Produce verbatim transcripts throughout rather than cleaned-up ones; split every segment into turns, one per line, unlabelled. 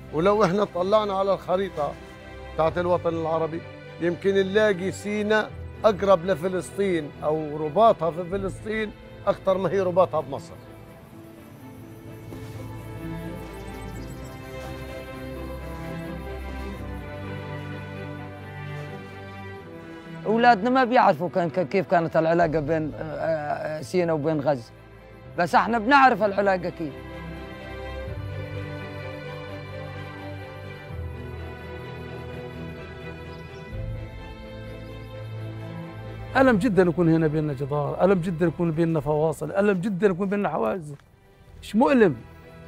ولو احنا طلعنا على الخريطة بتاعت الوطن العربي يمكن نلاقي سيناء أقرب لفلسطين أو رباطها في فلسطين أكثر ما هي رباطها بمصر.
أولادنا ما بيعرفوا كان كيف كانت العلاقة بين سيناء وبين غزة، بس احنا بنعرف العلاقة كيف.
ألم جدا يكون هنا بيننا جدار، ألم جدا يكون بيننا فواصل، ألم جدا يكون بيننا حواجز. إيش مؤلم.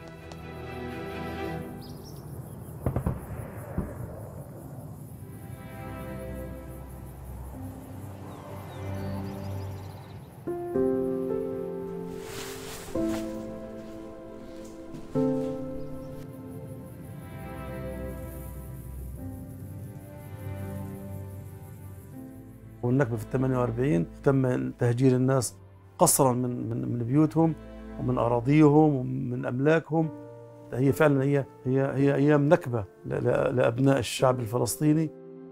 والنكبة في الثمانية وأربعين تم تهجير الناس قسرا من من من بيوتهم ومن أراضيهم ومن أملاكهم. هي فعلا هي هي هي أيام نكبة لأبناء الشعب الفلسطيني.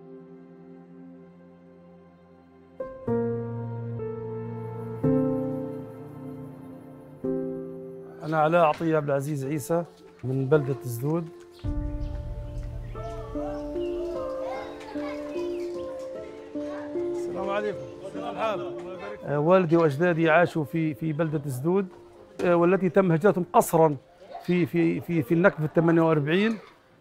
أنا علاء عطية عبد العزيز عيسى من بلدة زدود. السلام عليكم. كيف الحال؟ والدي واجدادي عاشوا في في بلده زدود والتي تم هجرتهم قسرا في في في في النكبه الثمانية وأربعين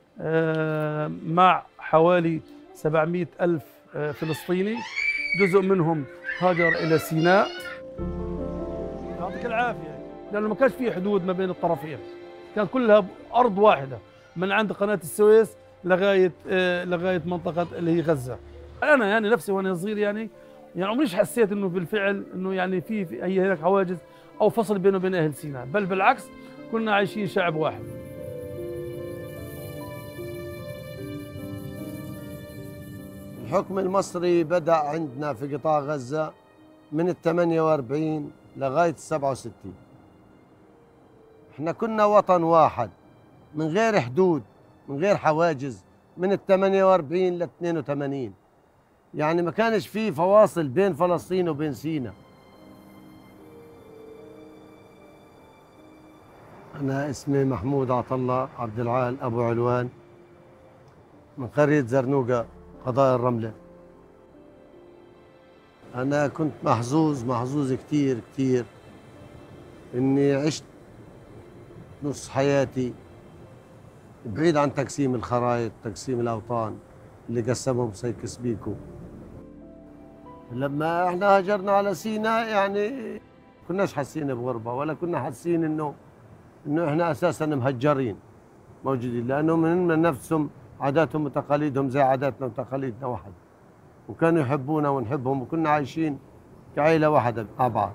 مع حوالي سبعمئة ألف فلسطيني. جزء منهم هاجر الى سيناء. يعطيك العافيه. لانه ما كانش في حدود ما بين الطرفين، كانت كلها ارض واحده من عند قناه السويس لغايه لغايه منطقه اللي هي غزه. انا يعني نفسي وانا صغير يعني يعني عمريش حسيت انه بالفعل انه يعني في, في هي هناك حواجز او فصل بينه وبين اهل سيناء، بل بالعكس كنا عايشين شعب واحد.
الحكم المصري بدأ عندنا في قطاع غزة من الثمانية وأربعين لغاية السبعة وستين. احنا كنا وطن واحد من غير حدود من غير حواجز من الثمانية وأربعين لاثنين وثمانين. يعني ما كانش فيه فواصل بين فلسطين وبين سيناء. أنا اسمي محمود عطا الله عبد العال أبو علوان من قرية زرنوقة قضاء الرملة. أنا كنت محظوظ محظوظ كتير كتير إني عشت نص حياتي بعيد عن تقسيم الخرائط تقسيم الأوطان اللي قسمهم سيكس بيكو. لما احنا هاجرنا على سيناء يعني كناش حاسين بغربة ولا كنا حاسين انه انه احنا اساسا مهجرين موجودين، لانه من نفسهم عاداتهم وتقاليدهم زي عاداتنا وتقاليدنا واحد، وكانوا يحبونا ونحبهم وكنا عايشين كعائلة واحدة مع بعض.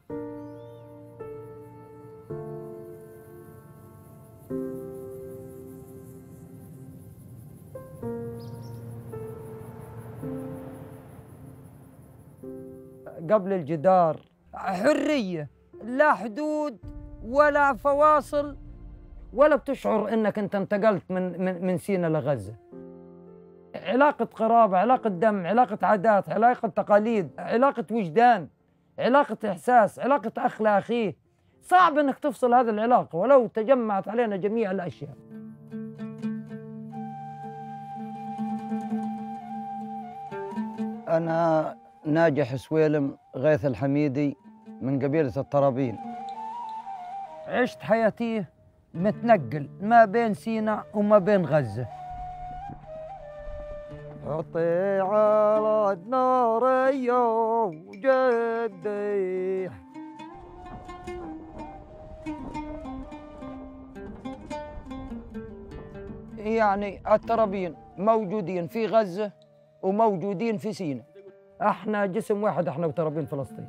قبل الجدار حرية، لا حدود ولا فواصل، ولا بتشعر انك انت انتقلت من من من سيناء لغزة. علاقة قرابة، علاقة دم، علاقة عادات، علاقة تقاليد، علاقة وجدان، علاقة إحساس، علاقة أخ لأخيه. صعب انك تفصل هذه العلاقة ولو تجمعت علينا جميع الأشياء. أنا ناجح سويلم غيث الحميدي من قبيلة الطرابين. عشت حياتي متنقل ما بين سيناء وما بين غزة. عطي على النار وجدي يعني الطرابين موجودين في غزة وموجودين في سيناء. احنا جسم واحد، احنا وطرابين فلسطين.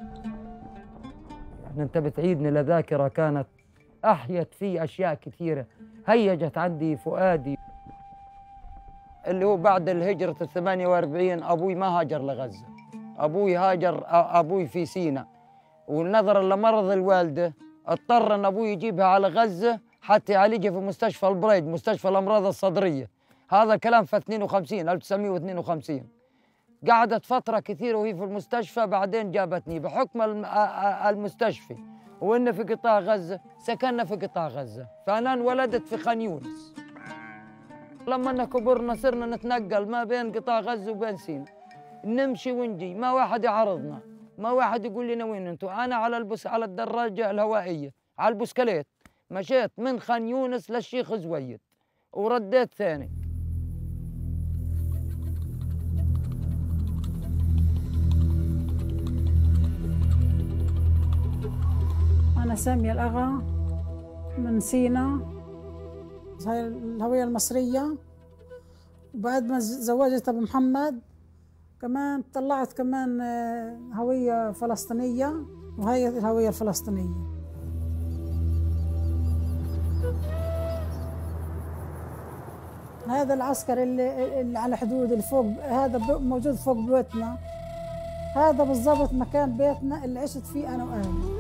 يعني انت بتعيدني لذاكرة كانت احيت في اشياء كثيرة هيجت عندي فؤادي. اللي هو بعد الهجرة الثمانية وأربعين ابوي ما هاجر لغزة، ابوي هاجر ابوي في سيناء، ونظرا لمرض الوالدة اضطر ان ابوي يجيبها على غزة حتى يعالجها في مستشفى البريد، مستشفى الأمراض الصدرية. هذا كلام في اثنين وخمسين ألف وتسعمئة واثنين وخمسين. قعدت فترة كثيرة وهي في المستشفى، بعدين جابتني بحكم المستشفى وإن في قطاع غزة، سكننا في قطاع غزة، فأنا انولدت في خان يونس. لما كبرنا صرنا نتنقل ما بين قطاع غزة وبين سيناء، نمشي ونجي، ما واحد يعرضنا، ما واحد يقول لنا وين انتم. أنا على البس على الدراجة الهوائية على البسكليت مشيت من خان يونس للشيخ زويد ورديت ثاني.
أنا سامية الأغا من سينا، هاي الهوية المصرية. وبعد ما زوجت أبو محمد كمان طلعت كمان هوية فلسطينية، وهي الهوية الفلسطينية. هذا العسكر اللي, اللي على حدود اللي فوق، هذا موجود فوق بيتنا، هذا بالضبط مكان بيتنا اللي عشت فيه أنا وأهلي.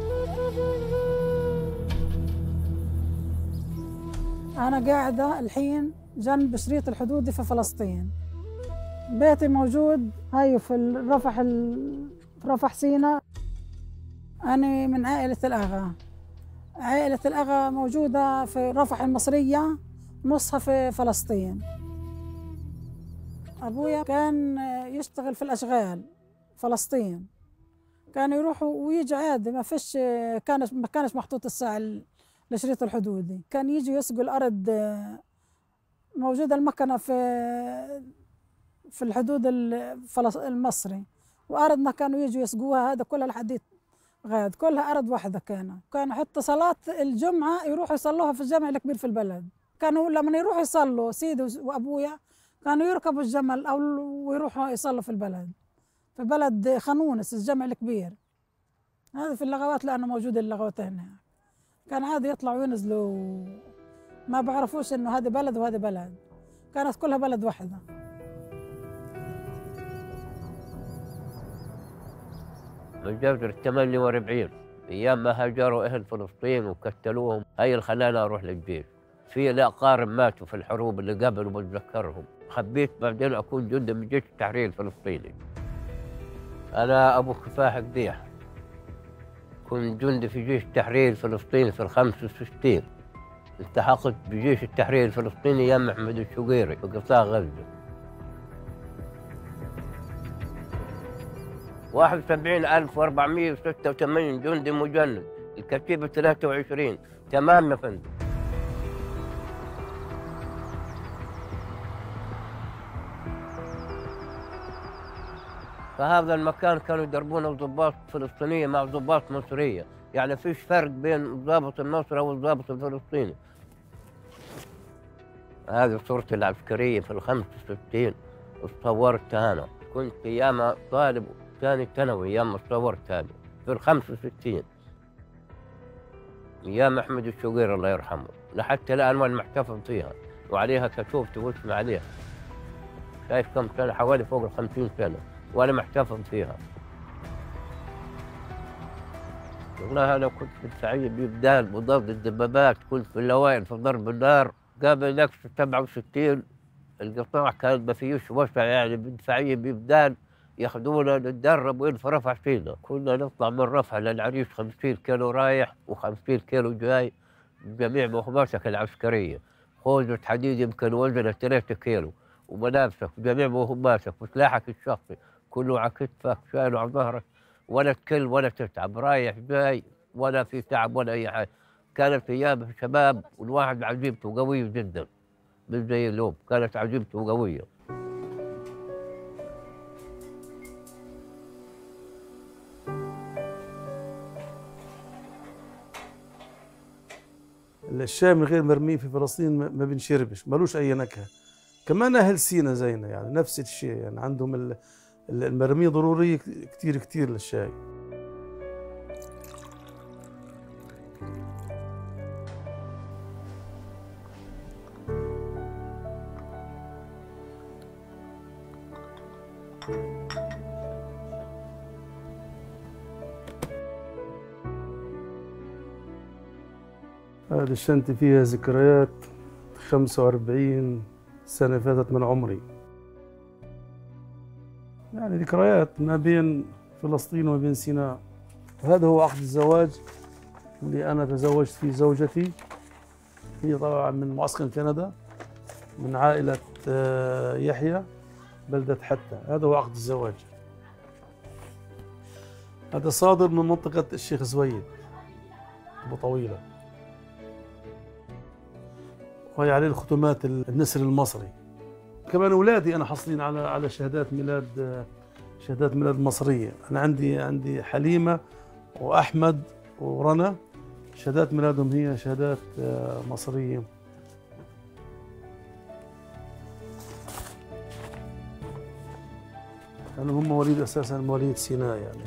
أنا قاعدة الحين جنب شريط الحدودي في فلسطين. بيتي موجود هاي في رفح في رفح سيناء. أنا من عائلة الأغا. عائلة الأغا موجودة في رفح المصرية، نصها في فلسطين. أبويا كان يشتغل في الأشغال فلسطين، كان يروح ويجي عادي، ما فيش كانش ما كانش محطوط الساعة لشريط الحدودي. كان يجي يسقوا الأرض، موجودة المكنة في في الحدود المصري، وأرضنا كانوا يجوا يسقوها. هذا كلها الحديد غاد، كلها أرض واحدة. كانوا كانوا حتى صلاة الجمعة يروحوا يصلوها في الجامع الكبير في البلد. كانوا لما يروحوا يصلوا سيدي وأبويا كانوا يركبوا الجمل أو ويروحوا يصلوا في البلد، في بلد خانونس الجامع الكبير. هذا في اللغوات لأنه موجود اللغوات هنا. كان عادي يطلعوا وينزلوا، ما بعرفوش إنه هذه بلد وهذه بلد، كانت كلها بلد واحدة.
من جزر ثمانية وأربعين أيام ما هاجروا أهل فلسطين وقتلوهم، هاي اللي خلاني أروح للجيش. في الأقارب ماتوا في الحروب اللي قبل وبتذكرهم. حبيت بعدين أكون جندي من جيش التحرير الفلسطيني. أنا أبو كفاح قديح، كنت جندي في جيش التحرير الفلسطيني في الخمسة وستين. التحقت بجيش التحرير الفلسطيني أيام محمد الشقيري في قطاع غزة. واحد وسبعين ألف وأربعمئة وستة وثمانين جندي مجند، الكتيبة ثلاثة وعشرين. تمام يا فندم. فهذا المكان كانوا يدربونه ضباط فلسطينية مع ضباط مصرية، يعني فيش فرق بين الضابط المصري والضابط الفلسطيني. هذه صورتي العسكرية في الخمسة وستين، اتصورتها أنا. كنت أيام طالب ثاني ثانوي أيام تصورت هذه في الخمسة وستين أيام أحمد الشقير الله يرحمه. لحتى الآن وأنا محتفظ فيها، وعليها كتوبتي واسمي عليها. شايف كم سنة؟ حوالي فوق الخمسين سنة وأنا محتفظ فيها. والله أنا كنت في السعيد بإبدال مضاد الدبابات، كنت في الأوائل في ضرب النار. قبل نكسة سبعة وستين القطاع كان ما فيهوش وسع، يعني بالدفاعية بإبدال ياخذونا نتدرب وين في رفح سينا. كنا نطلع من رفح للعريش خمسين كيلو رايح وخمسين كيلو جاي بجميع مهماتك العسكرية. خوذة حديد يمكن وزنها ثلاثة كيلو، وملابسك وجميع مهماتك وسلاحك الشخصي كله على كتفك شايله على ظهرك، ولا تكل ولا تتعب، رايح جاي ولا في تعب ولا أي حاجة. كانت أيام شباب والواحد عزيمته قوية جدا، مش زي اليوم. كانت عزيمته قوية.
الشاي من غير مرمي في فلسطين ما بنشربش، ملوش اي نكهه. كمان اهل سينا زينا يعني نفس الشيء، يعني عندهم المرمي ضروري كثير كثير للشاي. هذه الشنطة فيها ذكريات خمسة وأربعين سنة فاتت من عمري، يعني ذكريات ما بين فلسطين وما بين سيناء. هذا هو عقد الزواج اللي أنا تزوجت فيه زوجتي، هي طبعا من معسكر كندا، من عائلة يحيى بلدة حتى. هذا هو عقد الزواج. هذا صادر من منطقة الشيخ زويد أبو طويلة، وهي عليه الختمات النسر المصري. كمان أولادي أنا حاصلين على على شهادات ميلاد، شهادات ميلاد مصرية. أنا عندي عندي حليمة وأحمد ورنا، شهادات ميلادهم هي شهادات مصرية. لأن هم مواليد أساساً مواليد سيناء يعني.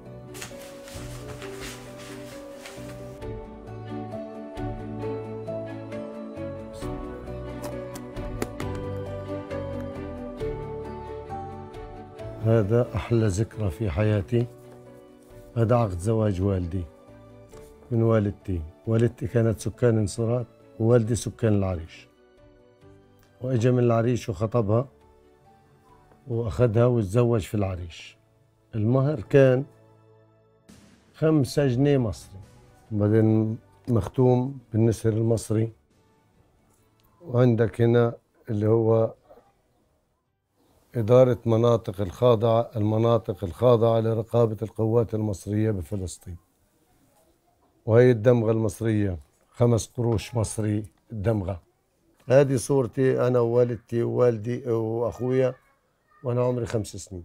هذا أحلى ذكرى في حياتي. هذا عقد زواج والدي من والدتي. والدتي كانت سكان انصراف ووالدي سكان العريش، وإجا من العريش وخطبها وأخذها وتزوج في العريش. المهر كان خمسة جنيه مصري، بعدين مختوم بالنسر المصري. وعندك هنا اللي هو إدارة مناطق الخاضعة المناطق الخاضعة لرقابة القوات المصرية بفلسطين. وهي الدمغة المصرية، خمس قروش مصري الدمغة. هذه صورتي أنا ووالدتي ووالدي وأخويا وأنا عمري خمس سنين.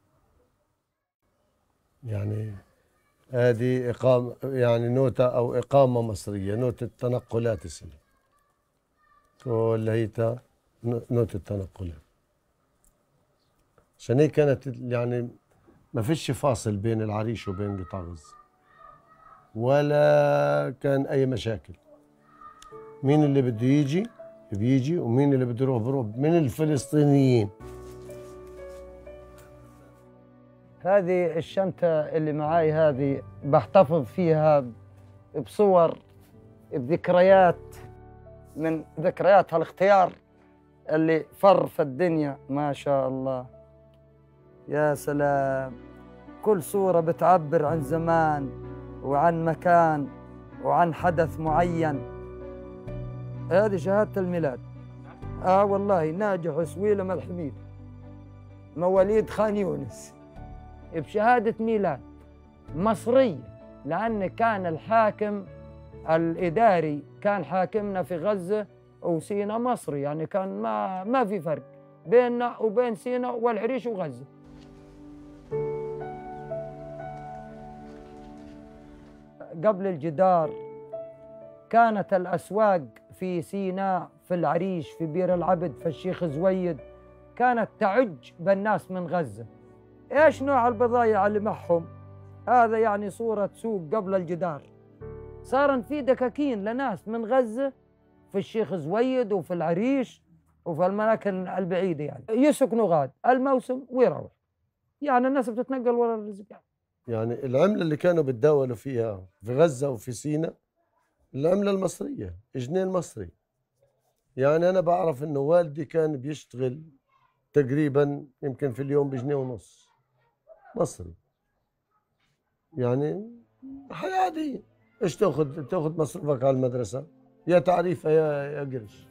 يعني هذه إقامة، يعني نوتة أو إقامة مصرية، نوتة تنقلات اسمها. كل هيتا نوتة تنقلات. عشان هيك كانت يعني ما فيش فاصل بين العريش وبين قطاع غزة، ولا كان أي مشاكل. مين اللي بده يجي بيجي، ومين اللي بده يروح بروح من الفلسطينيين.
هذه الشنطة اللي معاي هذه بحتفظ فيها بصور، بذكريات، من ذكريات هالاختيار اللي فر في الدنيا. ما شاء الله، يا سلام. كل صورة بتعبر عن زمان وعن مكان وعن حدث معين. هذه شهادة الميلاد. آه والله، ناجح سويلم الحميد، مواليد خان يونس، بشهادة ميلاد مصرية، لأن كان الحاكم الإداري كان حاكمنا في غزة وسينا مصري، يعني كان ما ما في فرق بيننا وبين سينا والعريش وغزة. قبل الجدار كانت الأسواق في سيناء، في العريش، في بير العبد، في الشيخ زويد، كانت تعج بالناس من غزة. إيش نوع البضائع اللي معهم؟ هذا يعني صورة سوق قبل الجدار. صار في دكاكين لناس من غزة في الشيخ زويد وفي العريش وفي الأماكن البعيدة، يعني يسكنوا غاد الموسم ويروح. يعني الناس بتتنقل ورا الرزق.
يعني العملة اللي كانوا بتداولوا فيها في غزة وفي سيناء العملة المصرية، جنيه المصري. يعني أنا بعرف إنه والدي كان بيشتغل تقريبا يمكن في اليوم بجنيه ونص مصري. يعني حياة عادية. إيش تاخذ؟ تاخذ مصروفك على المدرسة، يا تعريفة يا يا قرش.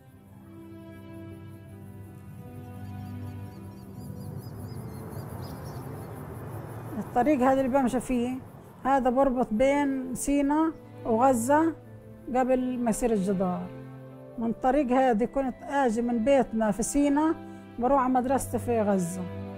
الطريق هذا اللي بمشي فيه هذا بربط بين سيناء وغزة قبل ما يصير الجدار. من الطريق هذه كنت آجي من بيتنا في سيناء بروح على مدرستي في غزة.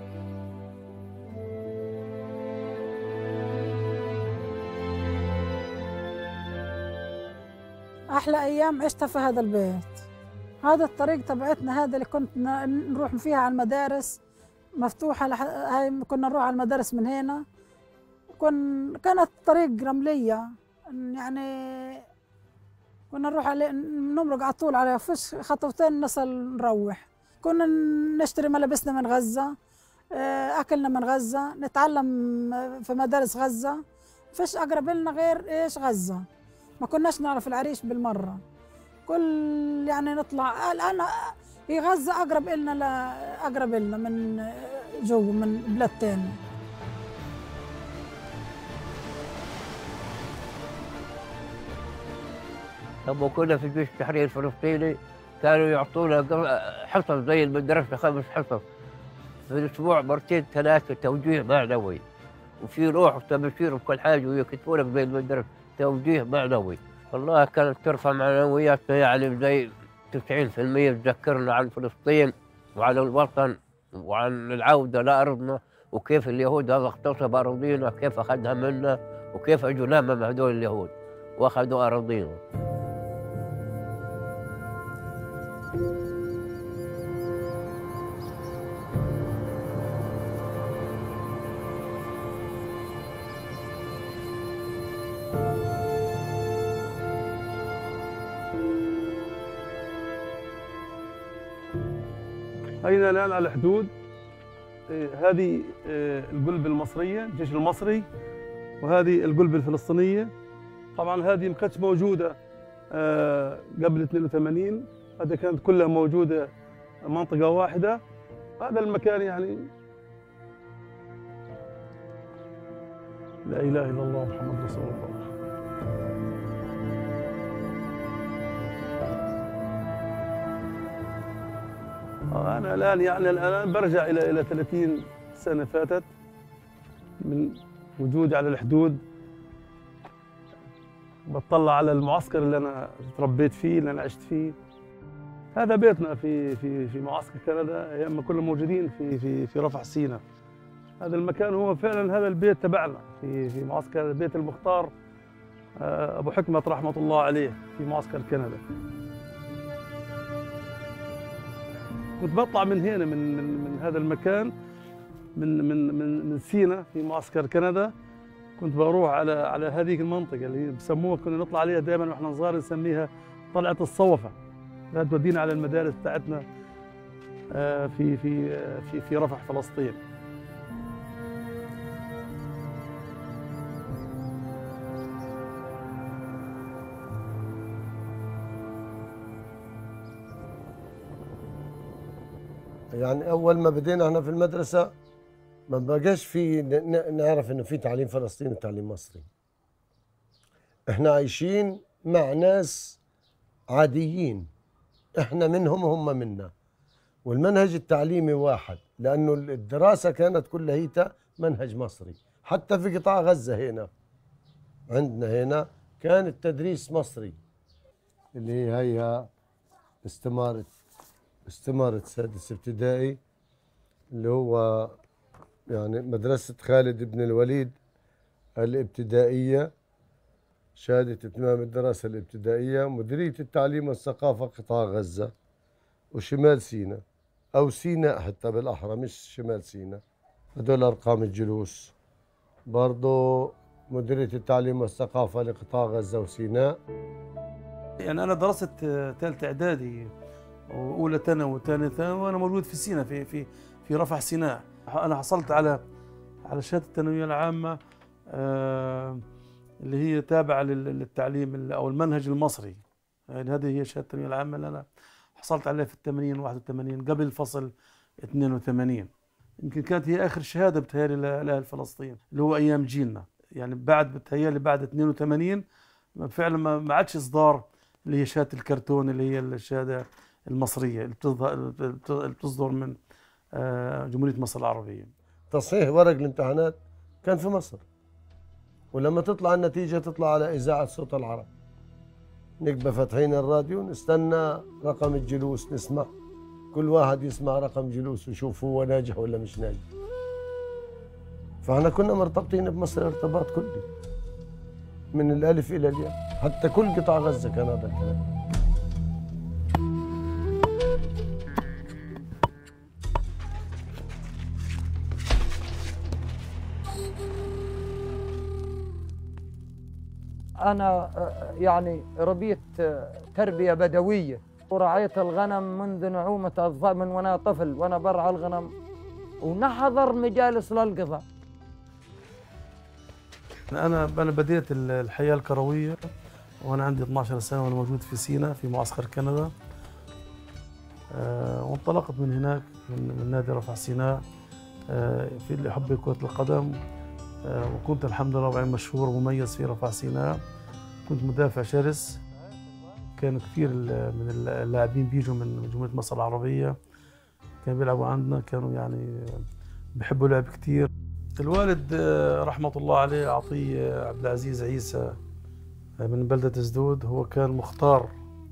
أحلى أيام عشتها في هذا البيت. هذا الطريق تبعتنا هذا اللي كنت نروح فيها على المدارس مفتوحة. لح... هاي كنا نروح على المدارس من هنا. كن... كانت طريق رملية، يعني كنا نروح على نمرق على طول على فش خطوتين نصل نروح. كنا نشتري ملابسنا من غزة، أكلنا من غزة، نتعلم في مدارس غزة. فيش أقرب لنا غير إيش غزة. ما كناش نعرف العريش بالمرة. كل يعني نطلع الآن هي غزة أقرب إلنا لا أقرب إلنا من جو من بلاد تاني.
لما كنا في جيش التحرير الفلسطيني كانوا يعطونا حصص زي المدرسة، خمس حصص في الأسبوع، مرتين ثلاثة توجيه معنوي، وفي روح وتبشير وكل حاجة، ويكتبوا لك زي المدرسة توجيه معنوي. والله كانت ترفع معنوياتنا يعني زي تسعين بالمئة، تذكرنا عن فلسطين وعن الوطن وعن العودة لأرضنا، وكيف اليهود هذا اغتصب أراضينا، كيف أخذها منا، وكيف أجوا نامم هذول اليهود وأخذوا أراضينا.
أين الآن على الحدود. هذه القلب المصرية، الجيش المصري، وهذه القلب الفلسطينية. طبعا هذه ما كانتش موجودة قبل اثنين وثمانين، هذه كانت كلها موجودة منطقة واحدة. هذا المكان يعني لا إله إلا الله محمد رسول الله. أنا الآن يعني الآن برجع إلى إلى ثلاثين سنة فاتت من وجودي على الحدود. بطلع على المعسكر اللي أنا تربيت فيه، اللي أنا عشت فيه. هذا بيتنا في في في معسكر كندا أيام ما كنا موجودين في في في رفح سيناء. هذا المكان هو فعلا هذا البيت تبعنا في في معسكر بيت المختار أبو حكمة رحمة الله عليه في معسكر كندا. كنت بطلع من هنا من من, من هذا المكان من من من من سيناء في معسكر كندا. كنت بروح على على هذه المنطقة اللي بسموها، كنا نطلع عليها دائما واحنا صغار نسميها طلعة الصوفة، لا تودينا على المدارس بتاعتنا في في في في رفح فلسطين.
يعني أول ما بدينا احنا في المدرسة ما بقاش في نعرف إنه في تعليم فلسطيني وتعليم مصري. احنا عايشين مع ناس عاديين، احنا منهم وهم منا، والمنهج التعليمي واحد، لأنه الدراسة كانت كلها هي منهج مصري. حتى في قطاع غزة هنا عندنا هنا كان التدريس مصري، اللي هي هي استمارة استمارة سادس ابتدائي، اللي هو يعني مدرسة خالد بن الوليد الابتدائية، شهادة إتمام الدراسة الابتدائية، مديرية التعليم والثقافة قطاع غزة وشمال سيناء، أو سيناء حتى بالأحرى مش شمال سيناء. هدول أرقام الجلوس. برضو مديرية التعليم والثقافة لقطاع غزة وسيناء.
يعني أنا درست ثالثة إعدادي وأولى ثانوي وثانية ثانوي وأنا موجود في سيناء في في في رفح سيناء. أنا حصلت على على شهادة الثانوية العامة آه اللي هي تابعة للتعليم أو المنهج المصري. يعني هذه هي شهادة الثانوية العامة اللي أنا حصلت عليها في الثمانين واحد وثمانين قبل الفصل اثنين وثمانين. يمكن كانت هي آخر شهادة بتهيألي لأهل فلسطين اللي هو أيام جيلنا. يعني بعد بتهيألي بعد اثنين وثمانين فعلا ما عادش إصدار اللي هي شهادة الكرتون اللي هي الشهادة المصرية اللي بتصدر من جمهورية مصر العربية.
تصحيح ورق الامتحانات كان في مصر، ولما تطلع النتيجة تطلع على إذاعة صوت العرب، نبقى فاتحين الراديو نستنى رقم الجلوس، نسمع كل واحد يسمع رقم جلوس ويشوف هو ناجح ولا مش ناجح. فاحنا كنا مرتبطين بمصر ارتباط كلي من الألف إلى الياء، حتى كل قطاع غزة كان هذا الكلام.
أنا يعني ربيت تربية بدوية ورعيت الغنم منذ نعومة أظفار، من وأنا طفل وأنا برعى الغنم ونحضر مجالس للقضاء.
أنا أنا بديت الحياة الكروية وأنا عندي اثنعش سنة وأنا موجود في سيناء في معسكر كندا. آه، وانطلقت من هناك من, من نادي رفح سيناء آه، في اللي حب كرة القدم. آه، وكنت الحمد لله رب مشهور ومميز في رفح سيناء. كنت مدافع شرس. كان كثير من اللاعبين بيجوا من جمهورية مصر العربية كانوا بيلعبوا عندنا، كانوا يعني بيحبوا لعب كثير. الوالد رحمة الله عليه عطية عبد العزيز عيسى من بلدة زدود، هو كان مختار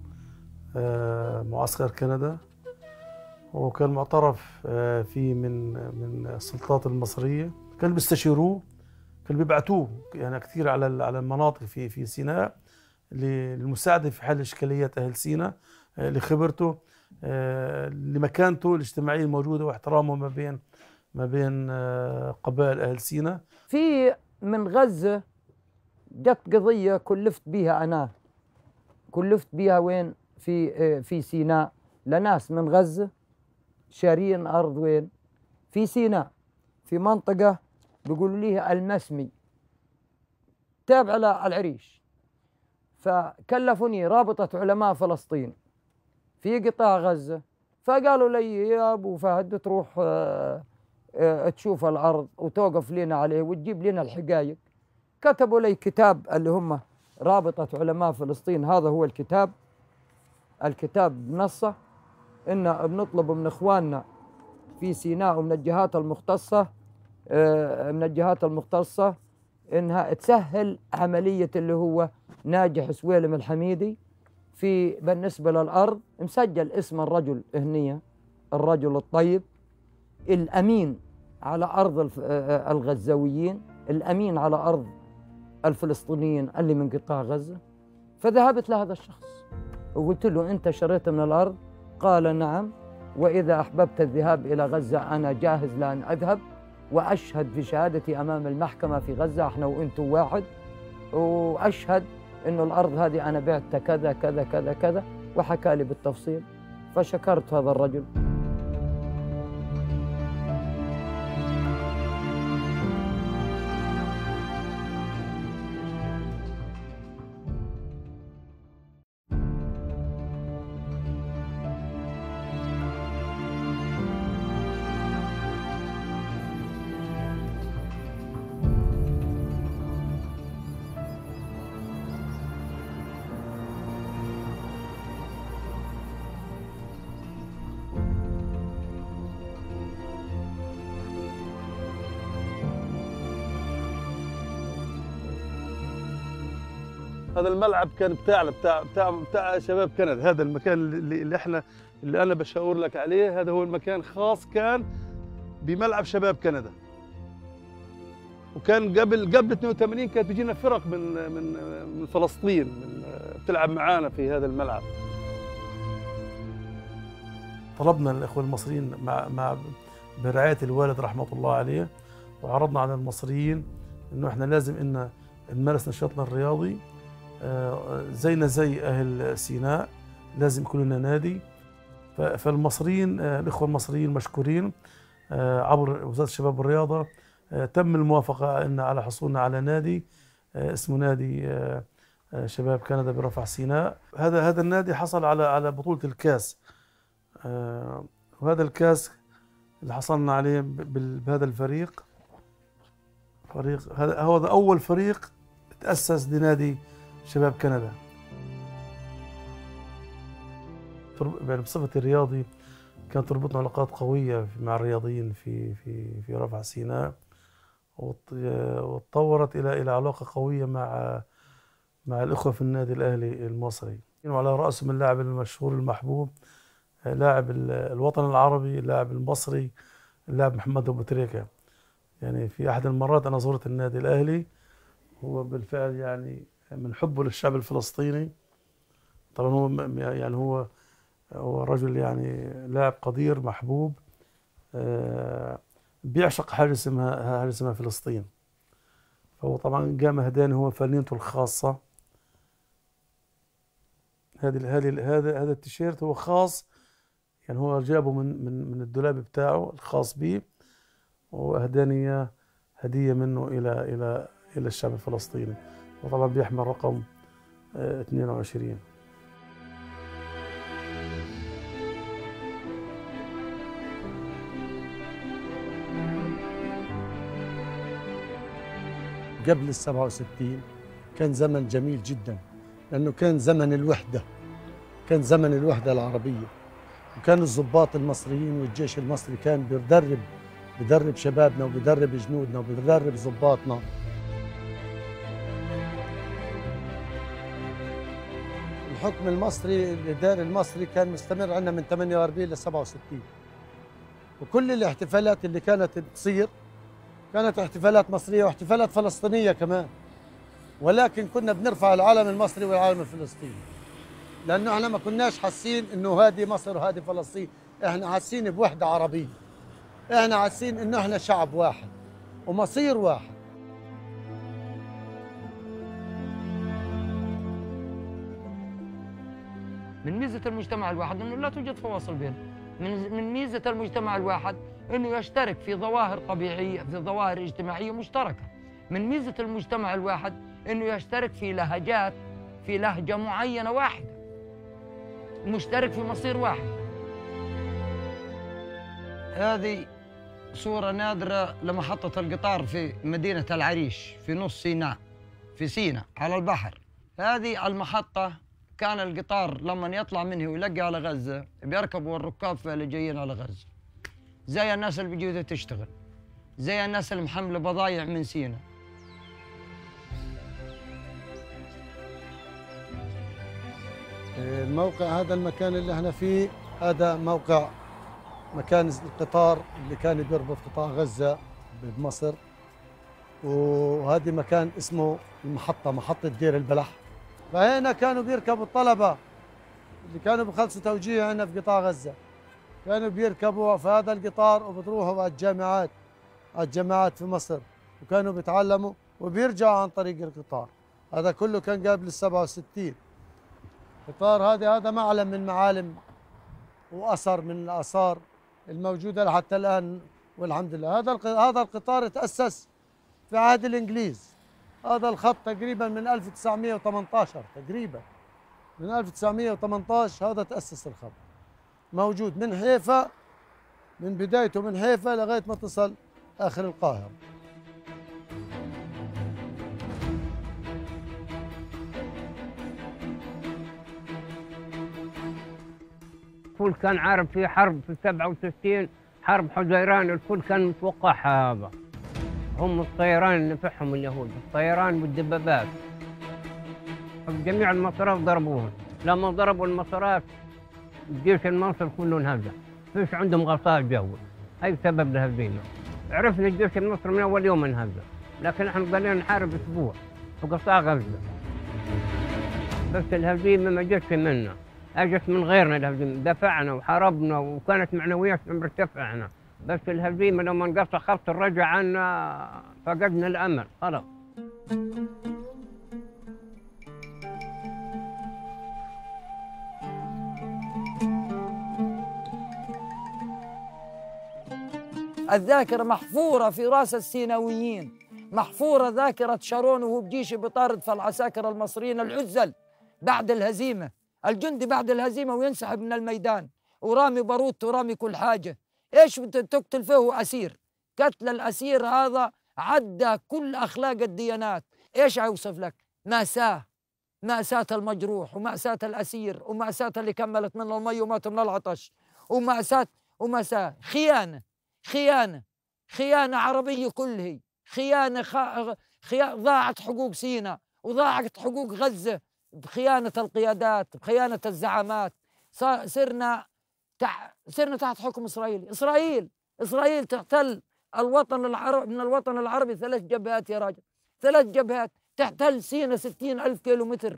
معسكر كندا، وكان معترف فيه من من السلطات المصرية. كانوا بيستشيروه، كانوا بيبعتوه يعني كثير على على المناطق في في سيناء للمساعدة في حل إشكاليات أهل سيناء، لخبرته، لمكانته الاجتماعية الموجودة واحترامه ما بين ما بين قبائل أهل سيناء.
في من غزة جت قضية كلفت بيها أنا، كلفت بيها وين؟ في في سيناء، لناس من غزة شارين أرض وين؟ في سيناء، في منطقة بيقولوا ليها المسمي تابعة للعريش. فكلفوني رابطة علماء فلسطين في قطاع غزة، فقالوا لي يا أبو فهد تروح اه اه تشوف الأرض وتوقف لنا عليه وتجيب لنا الحقائق. كتبوا لي كتاب اللي هم رابطة علماء فلسطين، هذا هو الكتاب. الكتاب بنصه إن بنطلب من إخواننا في سيناء ومن الجهات المختصة اه من الجهات المختصة إنها تسهل عملية اللي هو ناجح سويلم الحميدي في بالنسبة للأرض. مسجل اسم الرجل هنية، الرجل الطيب الأمين على أرض الغزاويين، الأمين على أرض الفلسطينيين اللي من قطاع غزة. فذهبت لهذا الشخص وقلت له أنت شريت من الأرض؟ قال نعم، وإذا أحببت الذهاب إلى غزة أنا جاهز لأن أذهب وأشهد في شهادتي أمام المحكمة في غزة، احنا وأنتم واحد، وأشهد إنه الأرض هذه أنا بعتها كذا كذا كذا كذا، وحكى لي بالتفصيل. فشكرت هذا الرجل.
هذا الملعب كان بتاعنا، بتاع بتاع بتاع شباب كندا. هذا المكان اللي, اللي احنا اللي انا بشاور لك عليه، هذا هو المكان خاص كان بملعب شباب كندا. وكان قبل قبل اثنين وثمانين كانت بيجينا فرق من من من فلسطين من بتلعب معانا في هذا الملعب. طلبنا الاخوه المصريين مع مع برعايه الوالد رحمه الله عليه، وعرضنا على المصريين انه احنا لازم ان نمارس نشاطنا الرياضي زينا زي أهل سيناء، لازم يكون لنا نادي. فالمصريين الإخوة المصريين مشكورين عبر وزارة الشباب والرياضة تم الموافقة إن على حصولنا على نادي اسمه نادي شباب كندا برفح سيناء. هذا هذا النادي حصل على على بطولة الكاس، وهذا الكاس اللي حصلنا عليه بهذا الفريق. فريق هذا هو أول فريق تأسس لنادي شباب كندا. يعني بصفتي الرياضي كانت تربطنا علاقات قوية مع الرياضيين في في في رفح سيناء، وتطورت إلى إلى علاقة قوية مع مع الإخوة في النادي الأهلي المصري، وعلى رأسهم اللاعب المشهور المحبوب، لاعب الوطن العربي، اللاعب المصري، اللاعب محمد أبو تريكة. يعني في أحد المرات أنا زرت النادي الأهلي، هو بالفعل يعني من حبه للشعب الفلسطيني. طبعا هو يعني هو هو رجل يعني لاعب قدير محبوب، بيعشق حاجه اسمها حاجه اسمها فلسطين. فهو طبعا قام هداني هو فنينته الخاصه. هذه هذه هذا هذا التيشيرت هو خاص، يعني هو جابه من من من الدولاب بتاعه الخاص به، واهداني هديه منه الى الى الى الشعب الفلسطيني. وطبعا بيحمل رقم اثنين وعشرين.
قبل ال سبعة وستين كان زمن جميل جدا، لأنه كان زمن الوحدة، كان زمن الوحدة العربية، وكان الضباط المصريين والجيش المصري كان بيدرب بيدرب شبابنا وبيدرب جنودنا وبيدرب ضباطنا. الحكم المصري الإداري المصري كان مستمر عندنا من ثمانية وأربعين ل سبعة وستين، وكل الاحتفالات اللي كانت بتصير كانت احتفالات مصرية واحتفالات فلسطينية كمان، ولكن كنا بنرفع العلم المصري والعلم الفلسطيني، لأنه احنا ما كناش حاسين إنه هذه مصر وهذه فلسطين، احنا حاسين بوحدة عربية، احنا حاسين إنه احنا شعب واحد ومصير واحد.
من ميزة المجتمع الواحد أنه لا توجد فواصل بينه، من من ميزة المجتمع الواحد أنه يشترك في ظواهر طبيعية، في ظواهر اجتماعية مشتركة. من ميزة المجتمع الواحد أنه يشترك في لهجات، في لهجة معينة واحدة، مشترك في مصير واحد. هذه صورة نادرة لمحطة القطار في مدينة العريش في نص سيناء، في سيناء على البحر. هذه المحطة كان القطار لما يطلع منه ويلقي على غزة بيركبوا الركاب اللي جايين على غزة، زي الناس اللي بيجوا تشتغل، زي الناس اللي محملة بضايع من سيناء.
الموقع هذا المكان اللي احنا فيه هذا موقع مكان القطار اللي كان بيربط قطاع غزة بمصر، وهذه مكان اسمه المحطة، محطة دير البلح. فهنا كانوا بيركبوا الطلبة اللي كانوا بخلصوا توجيه هنا في قطاع غزة، كانوا بيركبوا في هذا القطار وبتروحوا على الجامعات، على الجامعات في مصر، وكانوا بيتعلموا وبيرجعوا عن طريق القطار. هذا كله كان قبل السبعة وستين. القطار هذا هذا معلم من معالم وأثر من الآثار الموجودة حتى الآن والحمد لله. هذا هذا القطار تأسس في عهد الإنجليز. هذا الخط تقريبا من ألف وتسعمئة وثمانية عشر، تقريبا من ألف وتسعمئة وثمانية عشر هذا تأسس الخط، موجود من حيفا، من بدايته من حيفا لغاية ما تصل آخر القاهرة.
الكل كان عارف في حرب في سبعة وستين، حرب حزيران، الكل كان متوقعها. هذا هم الطيران اللي نفعهم اليهود، الطيران والدبابات. جميع المطارات ضربوهم، لما ضربوا المطارات الجيش المصري كله انهزم، فيش عندهم غطاء جوي. هي سبب لهزيمه. عرفنا الجيش المصري من اول يوم انهزم، لكن احنا ضلينا نحارب اسبوع في قطاع غزه. بس الهزيمه ما جتش منا، اجت من غيرنا الهزيمه، دفعنا وحاربنا وكانت معنوياتنا مرتفعه، بس الهزيمه لما انقطع خط الرجع عنا فقدنا الامل خلاص.
الذاكرة محفورة في راس السيناويين، محفورة ذاكرة شارون وهو بجيش بيطارد في العساكر المصريين العزل بعد الهزيمة، الجندي بعد الهزيمة وينسحب من الميدان ورامي باروت ورامي كل حاجة. ايش تقتل فيه أسير؟ قتل الأسير هذا عدى كل أخلاق الديانات. ايش أوصف لك؟ مأساة، مأساة المجروح ومأساة الأسير ومأساة اللي كملت من المي وماتوا من العطش ومأساة ومأساة خيانة، خيانة خيانة عربية كلها، خيانة خ... خيانة ضاعت حقوق سيناء وضاعت حقوق غزة بخيانة القيادات، بخيانة الزعامات. صرنا تح... صرنا تحت حكم إسرائيلي. إسرائيل إسرائيل تحتل الوطن العربي، من الوطن العربي ثلاث جبهات يا راجل، ثلاث جبهات تحتل سيناء ستين ألف كيلو متر.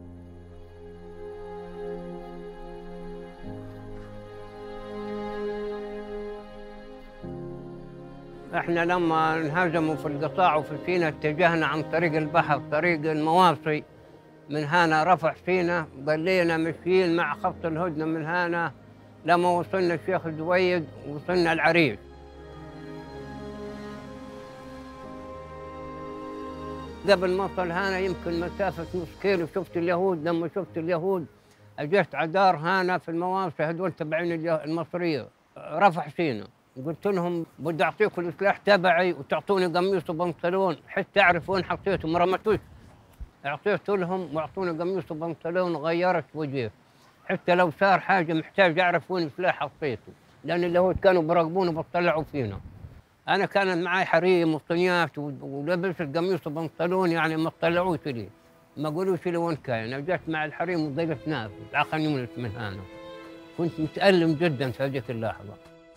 احنا لما انهزموا في القطاع وفي سيناء اتجهنا عن طريق البحر، طريق المواصي من هنا رفح سيناء، ضلينا ماشيين مع خط الهدنه من هنا لما وصلنا الشيخ زويد وصلنا العريش. قبل ما أوصل هنا يمكن مسافة نص كيلو شفت اليهود. لما شفت اليهود أجيت على دار هنا في المواسع هذول تبعين المصرية رفح سينا، قلت لهم بدي أعطيكم السلاح تبعي وتعطوني قميص وبنطلون حتى تعرف وين حطيته، ما رمتوش. أعطيت لهم وأعطوني قميص وبنطلون وغيرت وجهي حتى لو صار حاجة محتاج أعرف وين السلاح حطيته، لأن اليهود كانوا بيراقبون وبيطلعوا فينا. أنا كان معي حريم وطنيات ولبس القميص وبنطلون، يعني ما اطلعوش لي، ما قولوش لي وين كان. أنا جيت مع الحريم وضلت نافذ عقل يونس من هنا. كنت متألم جدا في هذيك اللحظة.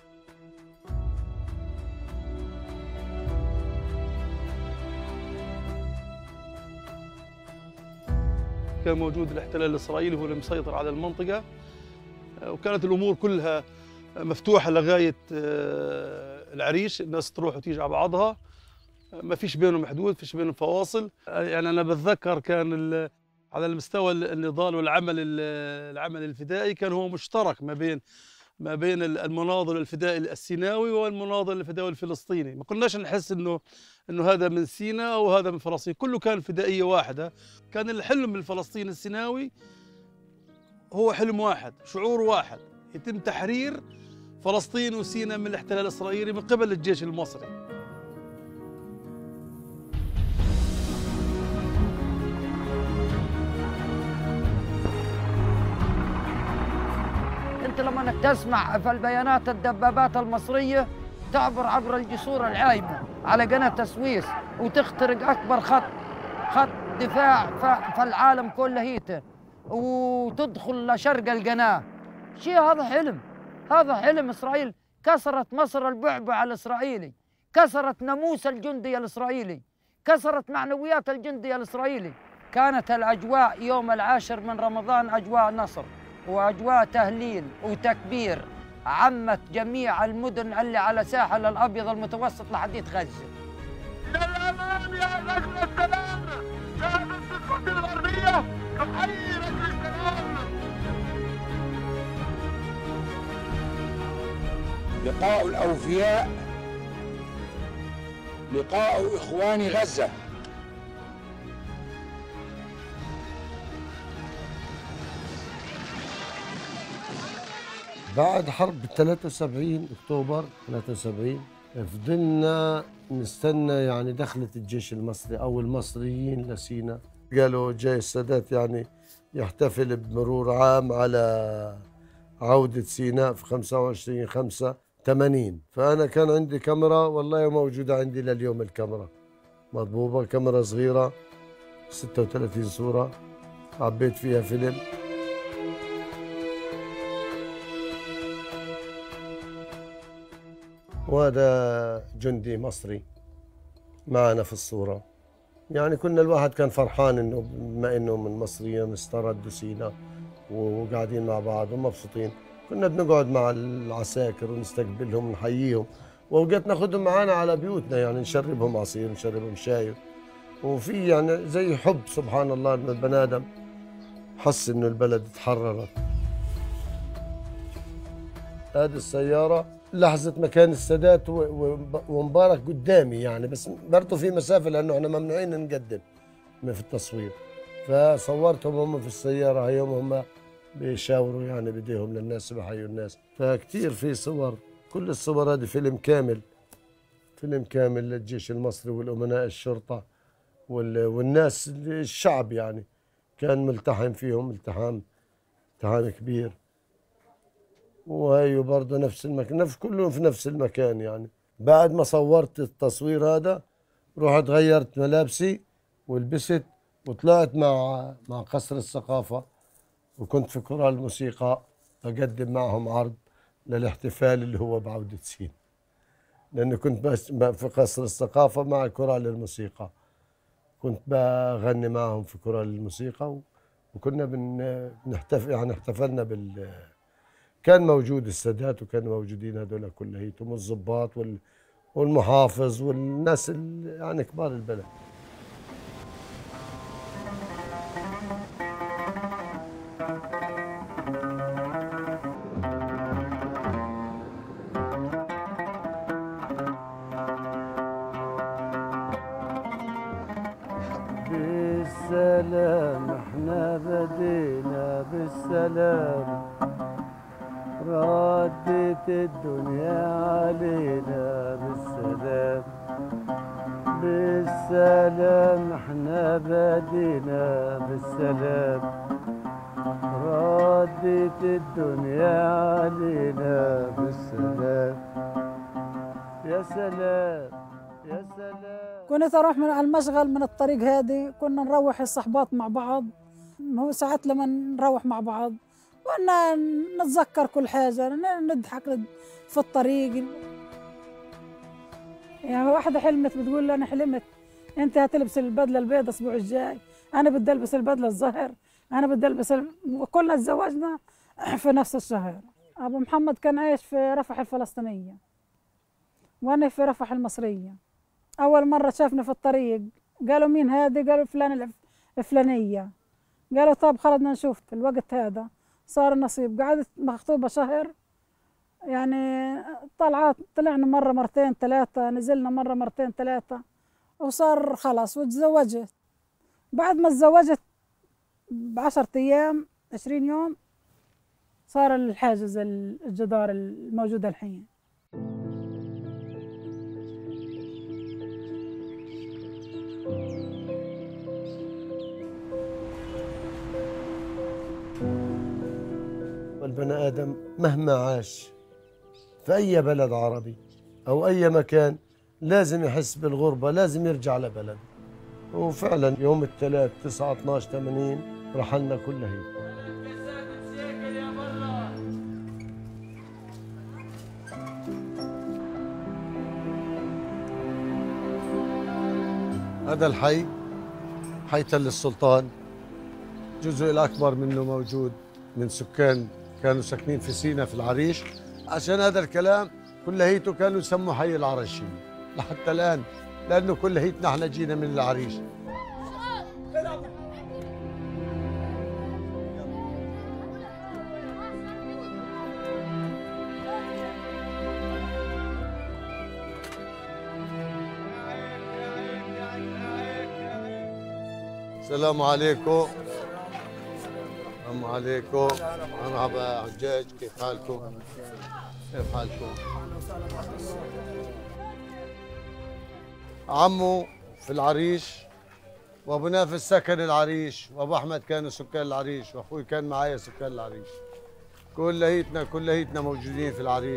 كان موجود الاحتلال الإسرائيلي هو اللي مسيطر على المنطقة، وكانت الأمور كلها مفتوحة لغاية العريش، الناس تروح وتيجي على بعضها، ما فيش بينهم حدود، ما فيش بينهم فواصل. يعني أنا بتذكر كان على المستوى النضال والعمل العمل الفدائي كان هو مشترك ما بين ما بين المناضل الفدائي السيناوي والمناضل الفدائي الفلسطيني. ما كناش نحس انه انه هذا من سيناء وهذا من فلسطين، كله كان فدائيه واحده. كان الحلم الفلسطيني السيناوي هو حلم واحد، شعور واحد، يتم تحرير فلسطين وسيناء من الاحتلال الاسرائيلي من قبل الجيش المصري.
أنت لما تسمع في البيانات الدبابات المصرية تعبر عبر الجسور العايمة على قناة السويس وتخترق أكبر خط خط دفاع في العالم كله هيته، وتدخل لشرق القناة. شيء هذا حلم، هذا حلم. إسرائيل كسرت مصر البعبع الإسرائيلي، كسرت ناموس الجندي الإسرائيلي، كسرت معنويات الجندي الإسرائيلي. كانت الأجواء يوم العاشر من رمضان أجواء نصر وأجواء تهليل وتكبير، عمت جميع المدن اللي على ساحل الأبيض المتوسط لحديد غزة.
إلى الأمام يا رجل السلام، شهادة القدس الغربية تحيي رجل السلام.
لقاء الأوفياء، لقاء إخوان غزة.
بعد حرب ثلاثة وسبعين أكتوبر ثلاثة وسبعين فضلنا نستنى يعني دخلت الجيش المصري أو المصريين لسيناء. قالوا جاي السادات يعني يحتفل بمرور عام على عودة سيناء في خمسة وعشرين خمسة ثمانين. فأنا كان عندي كاميرا والله موجودة عندي لليوم، الكاميرا مضبوبة، كاميرا صغيرة ستة وثلاثين صورة، عبيت فيها فيلم. وهذا جندي مصري معنا في الصورة. يعني كنا الواحد كان فرحان انه بما انه من مصريين استردوا سيناء وقاعدين مع بعض ومبسوطين. كنا بنقعد مع العساكر ونستقبلهم ونحييهم، واوقات ناخذهم معنا على بيوتنا، يعني نشربهم عصير نشربهم شاي، وفي يعني زي حب سبحان الله انه البني ادم حس انه البلد تحررت. هذه السيارة لحظة مكان السادات ومبارك قدامي يعني، بس برضه في مسافة لأنه احنا ممنوعين نقدم في التصوير. فصورتهم هم في السيارة، هيهم هم بيشاوروا يعني بديهم للناس بحيوا الناس. فكتير في صور، كل الصور هذه فيلم كامل، فيلم كامل للجيش المصري والأمناء الشرطة والناس الشعب، يعني كان ملتحم فيهم التحام التحام كبير. وهي برضه نفس المكان، نفس كلهم في نفس المكان. يعني بعد ما صورت التصوير هذا رحت غيرت ملابسي ولبست وطلعت مع مع قصر الثقافة، وكنت في كورال الموسيقى أقدم معهم عرض للاحتفال اللي هو بعودة سيناء، لأنه كنت بس في قصر الثقافة مع كورال الموسيقى، كنت بغني معهم في كورال الموسيقى، وكنا بنحتفل يعني احتفلنا بال كان موجود السادات وكانوا موجودين هذول كلهم والضباط والمحافظ والناس يعني كبار البلد. بالسلام، ردت الدنيا علينا بالسلام، بالسلام احنا بدينا بالسلام، ردت الدنيا علينا بالسلام. يا سلام يا سلام.
كنت اروح من على المشغل من الطريق هذه، كنا نروح الصحبات مع بعض، هو ساعات لما نروح مع بعض كنا نتذكر كل حاجه، نضحك في الطريق. يعني واحده حلمت بتقول لي انا حلمت انت هتلبس البدله البيضاء الاسبوع الجاي، انا بدي البس البدله الزهر، انا بدي البس ال... وكلنا تزوجنا في نفس الشهر. ابو محمد كان عايش في رفح الفلسطينيه وانا في رفح المصريه. اول مره شافني في الطريق قالوا مين هذه؟ قالوا فلان الفلانيه. قالوا طب خلصنا نشوف. في الوقت هذا صار النصيب، قعدت مخطوبه شهر، يعني طلعت طلعنا مره مرتين ثلاثه، نزلنا مره مرتين ثلاثه، وصار خلاص وتزوجت. بعد ما تزوجت بعشرة ايام عشرين يوم صار الحاجز الجدار الموجود الحين.
والبني آدم مهما عاش في أي بلد عربي أو أي مكان لازم يحس بالغربة، لازم يرجع لبلده. وفعلا يوم الثلاث تسعة اثناشر ثمانين رحلنا كلها هيك. هذا الحي حي تل السلطان، الجزء الأكبر منه موجود من سكان كانوا ساكنين في سينا في العريش. عشان هذا الكلام كليته كانوا يسموا حي العرشية لحتى الآن، لأنه كليتنا احنا جينا من العريش. السلام عليكم. السلام عليكم. مرحبا حجاج، كيف حالكم؟ كيف حالكم؟ عمو في العريش، وابو نافس سكن العريش، وابو احمد كانوا سكان العريش، واخوي كان معايا سكان العريش. كليتنا كليتنا موجودين في العريش.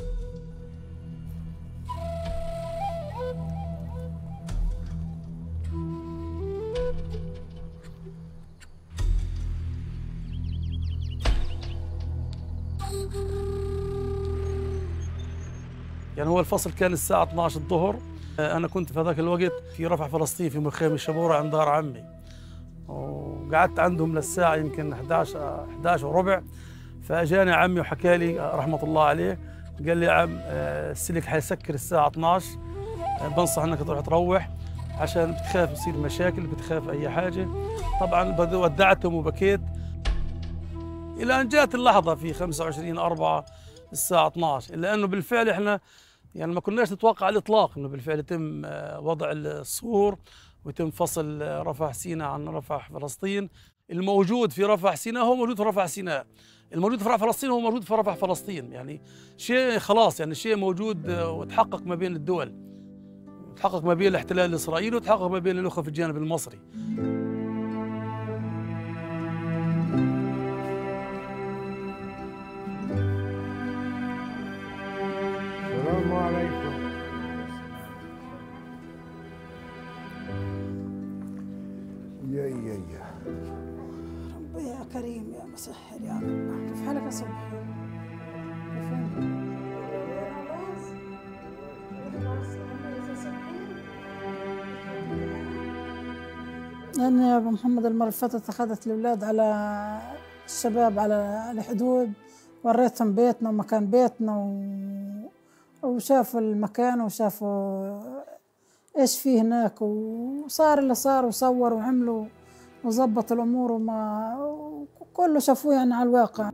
يعني هو الفصل كان الساعة اثناشر الظهر، أنا كنت في هذاك الوقت في رفح فلسطين في مخيم الشبورة عند دار عمي، وقعدت عندهم للساعة يمكن احد عشر احد عشر وربع. فأجاني عمي وحكى لي رحمة الله عليه، قال لي يا عم السلك حيسكر الساعة اثناشر، بنصح انك تروح تروح عشان بتخاف يصير مشاكل، بتخاف أي حاجة. طبعا ودعتهم وبكيت إلى أن جاءت اللحظة في خمسة وعشرين أربعة الساعة اثناشر، إلا أنه بالفعل إحنا يعني ما كناش نتوقع على الإطلاق أنه بالفعل يتم وضع السور ويتم فصل رفح سيناء عن رفح فلسطين. الموجود في رفح سيناء هو موجود في رفح سيناء، الموجود في رفح فلسطين هو موجود في رفح فلسطين. يعني شيء خلاص، يعني شيء موجود وتحقق ما بين الدول، تحقق ما بين الاحتلال الإسرائيلي وتحقق ما بين الأخوة في الجانب المصري.
السلام عليكم. يا يا يا
ربي يا كريم يا مسهل يا رب. كيف حالك يا صبحي؟ كيف انت؟ لأن يا أبو محمد المرة اللي فاتت أخذت الأولاد على الشباب على الحدود، وريتهم بيتنا ومكان بيتنا و... وشافوا المكان وشافوا إيش فيه هناك، وصار اللي صار وصور وعملوا وظبط الأمور، وما كله شافوه يعني على الواقع.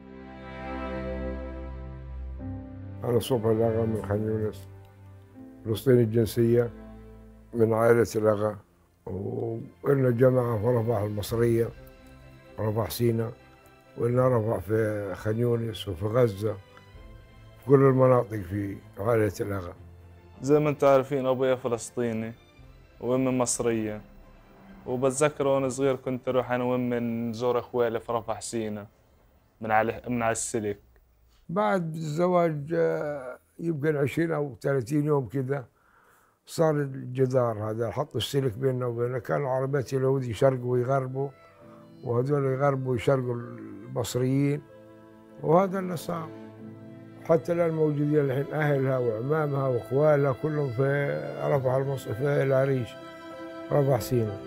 أنا صبحي الأغا من خان يونس، فلسطيني الجنسية من عائلة الأغا، وإلنا جامعة في رفح المصرية، رفح سيناء، وإلنا رفح في خان يونس وفي غزة، في كل المناطق في عائلة الأغا.
زي ما انتم عارفين أبويا فلسطيني وأمي مصرية، وبتذكر وأنا صغير كنت أروح أنا وأمي نزور أخوالي في رفح سينا من على من على السلك.
بعد الزواج يمكن عشرين أو ثلاثين يوم كذا صار الجدار هذا، حطوا السلك بيننا وبيننا. كانوا عربيات اليهود يشرقوا ويغربوا، وهذول يغربوا ويشرقوا المصريين، وهذا اللي صار. حتى الآن موجودين الحين أهلها وعمامها وأخوالها كلهم في رفح المصر، في العريش رفح سينا.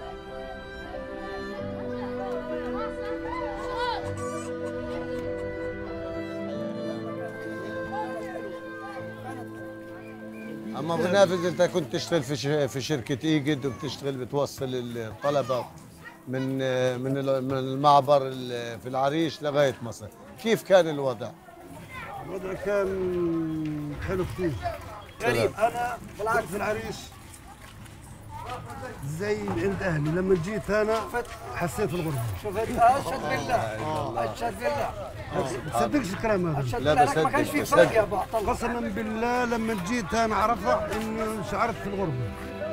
اما ابو نافذ انت كنت تشتغل في في شركه ايجد، وبتشتغل بتوصل الطلبه من من من المعبر في العريش لغايه مصر. كيف كان الوضع؟
الوضع كان حلو كثير. غريب. انا طلعت في العريش زي عند اهلي، لما جيت هنا حسيت بالغربه.
شفت؟ اشهد بالله اشهد بالله
ما تصدقش الكلام هذا.
لا بس ما كانش في فرق يا ابو عبد الله.
قسما بالله لما جيت هنا عرفت انه شعرت في الغربه.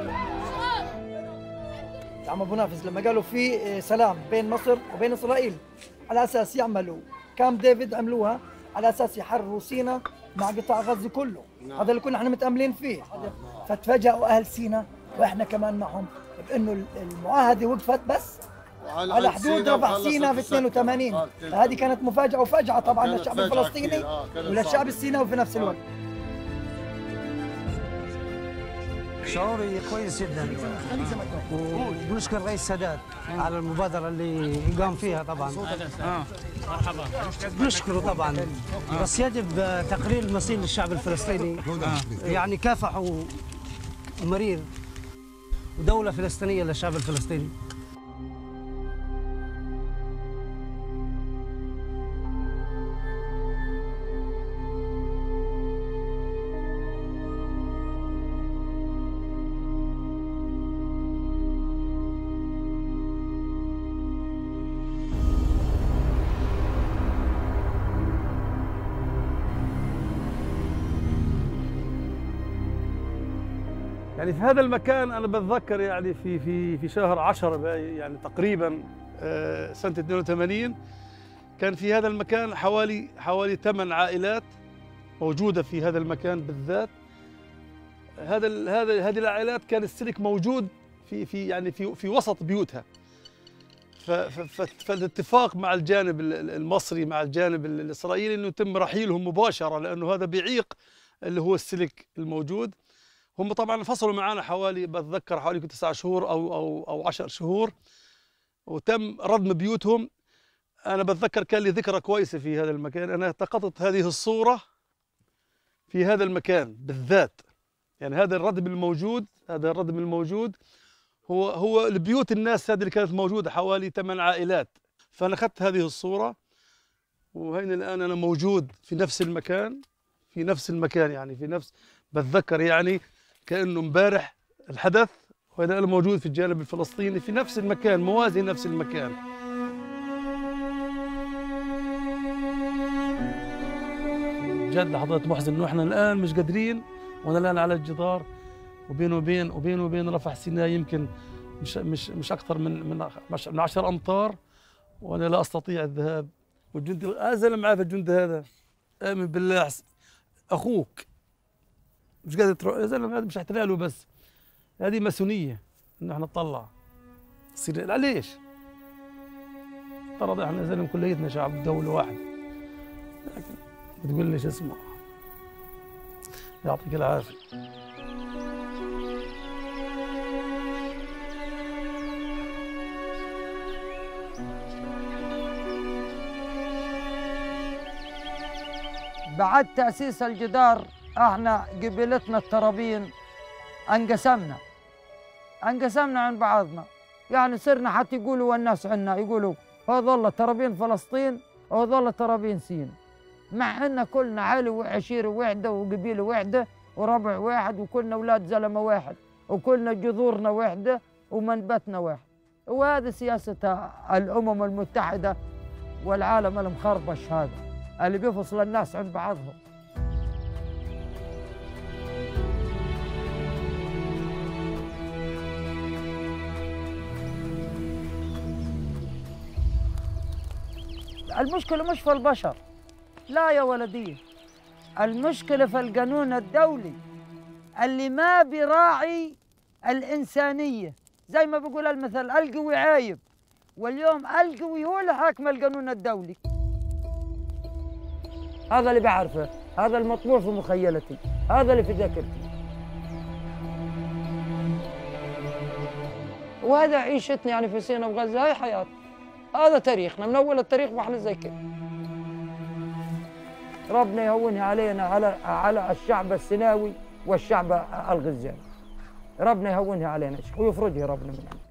يا عم ابو نافذ لما قالوا في سلام بين مصر وبين اسرائيل على اساس يعملوا كام ديفيد، عملوها على اساس يحرروا سينا مع قطاع غزه كله. نعم. هذا اللي كنا احنا متاملين فيه. فتفاجئوا اهل سينا واحنا كمان معهم بانه المعاهده وقفت بس على حدود رفح سينا في اثنين وثمانين. هذه كانت مفاجاه وفجعه طبعا للشعب الفلسطيني وللشعب السيناوي في نفس الوقت.
شعوري كويس جدا، ونشكر رئيس السادات على المبادره اللي قام فيها. طبعا
مرحبا،
نشكره طبعا، بس يجب تقرير مصير الشعب الفلسطيني. يعني كافحوا مرير ودوله فلسطينيه للشعب الفلسطيني.
يعني في هذا المكان أنا بتذكر يعني في في في شهر عشرة يعني تقريبا سنة اثنين وثمانين كان في هذا المكان حوالي حوالي ثمان عائلات موجودة في هذا المكان بالذات. هذا هذا هذه العائلات كان السلك موجود في في يعني في في وسط بيوتها. فالاتفاق مع الجانب المصري مع الجانب الإسرائيلي إنه يتم رحيلهم مباشرة، لأنه هذا بيعيق اللي هو السلك الموجود. هم طبعا انفصلوا معنا حوالي بتذكر حوالي تسعة شهور او او او عشر شهور، وتم ردم بيوتهم. انا بتذكر كان لي ذكرى كويسه في هذا المكان، انا التقطت هذه الصوره في هذا المكان بالذات. يعني هذا الردم الموجود، هذا الردم الموجود هو هو البيوت الناس هذه اللي كانت موجوده حوالي ثمان عائلات. فانا اخذت هذه الصوره، وهين الان انا موجود في نفس المكان، في نفس المكان يعني في نفس بتذكر يعني كأنه امبارح الحدث، وهذا أنا موجود في الجانب الفلسطيني في نفس المكان، موازي نفس المكان. جد حضرتك محزن انه احنا الان مش قادرين، وانا الان على الجدار وبينه وبين وبينه وبين رفح سيناء يمكن مش مش مش اكثر من من من عشر امتار، وانا لا استطيع الذهاب. والجندي هذا اللي معاه في الجندي هذا امن بالله اخوك مش قادر تروح يا زلمه، هذا مش احتلاله بس، هذه ماسونيه انه احنا نطلع تصير ليش؟ افترض احنا يا زلمه كليتنا شعب دوله واحده، لكن بتقول لي شو اسمه. يعطيك العافيه.
بعد تأسيس الجدار احنا قبيلتنا الترابين انقسمنا انقسمنا عن بعضنا. يعني صرنا حتى يقولوا والناس عنا يقولوا هذول ترابين فلسطين وهذول ترابين سين، مع ان كلنا عائله وعشيره واحده وقبيله واحده وربع واحد، وكلنا اولاد زلمه واحد، وكلنا جذورنا واحده ومنبتنا واحد. وهذه سياسه الامم المتحده والعالم المخربش هذا اللي بيفصل الناس عن بعضهم. المشكلة مش في البشر، لا يا ولدي، المشكلة في القانون الدولي اللي ما بيراعي الإنسانية. زي ما بيقول المثل القوي عايب، واليوم القوي هو اللي حاكم القانون الدولي. هذا اللي بعرفه، هذا المطبوع في مخيلتي، هذا اللي في ذاكرتي، وهذا عيشتنا يعني في سيناء وغزة. هاي حياتنا، هذا تاريخنا من أول التاريخ وإحنا زي كده. ربنا يهونها علينا على على الشعب السيناوي والشعب الغزاوي. ربنا يهونها علينا ويفرجها ربنا من عنده.